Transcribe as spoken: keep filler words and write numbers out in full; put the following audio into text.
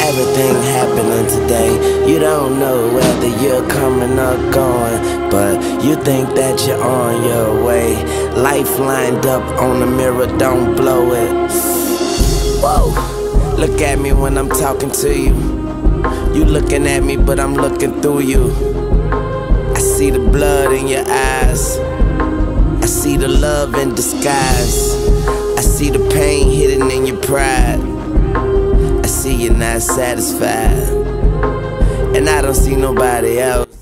Everything happening today, you don't know whether you're coming or going, but you think that you're on your way. Life lined up on the mirror, don't blow it. Whoa, look at me when I'm talking to you. You looking at me, but I'm looking through you. I see the blood in your eyes, I see the love in disguise, I see the pain hidden in your pride, I see you're not satisfied, and I don't see nobody else.